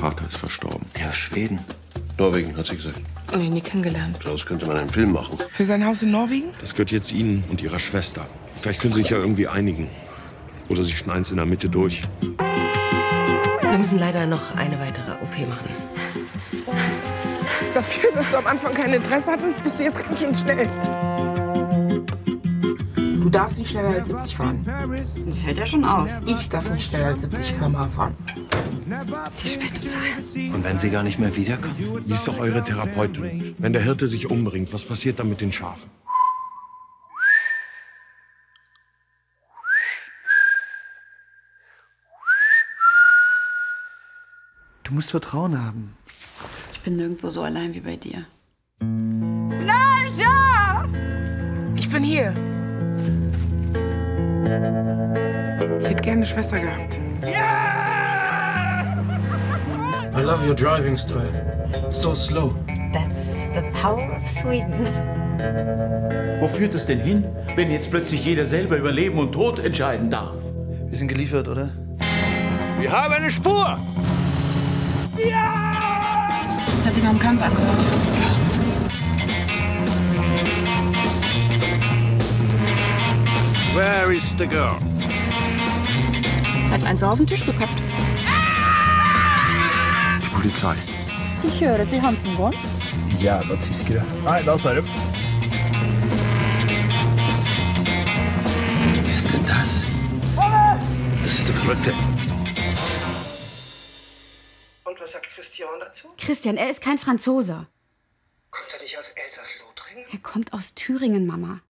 Vater ist verstorben. Der aus Schweden. Norwegen, hat sie gesagt. Und ihn nie kennengelernt. Daraus könnte man einen Film machen. Für sein Haus in Norwegen? Das gehört jetzt Ihnen und Ihrer Schwester. Vielleicht können Sie sich ja irgendwie einigen. Oder Sie schneiden es in der Mitte durch. Wir müssen leider noch eine weitere OP machen. Dafür, dass du am Anfang kein Interesse hattest, bist du jetzt ganz schön schnell. Du darfst nicht schneller als 70 fahren. Das hält ja schon aus. Ich darf nicht schneller als 70 km/h fahren. Die spinnt total. Und wenn sie gar nicht mehr wiederkommt? Sie ist doch eure Therapeutin. Wenn der Hirte sich umbringt, was passiert dann mit den Schafen? Du musst Vertrauen haben. Ich bin nirgendwo so allein wie bei dir. Nadja! Ich bin hier. Ich hätte gerne eine Schwester gehabt. I love your driving style. So slow. That's the power of Sweden. Wo führt es denn hin, wenn jetzt plötzlich jeder selber über Leben und Tod entscheiden darf? Wir sind geliefert, oder? Wir haben eine Spur! Hat sich noch im Kampf angehört. Where is the girl? Hat einfach auf den Tisch gekappt. Die Polizei. De kjører til Hansenborn. Jævla tyskere. Nei, da tar du. Wer ist denn das? Das ist der Verrückte. Und was sagt Christian dazu? Christian, er ist kein Franzose. Kommt er nicht aus Elsass-Lothringen? Er kommt aus Thüringen, Mama.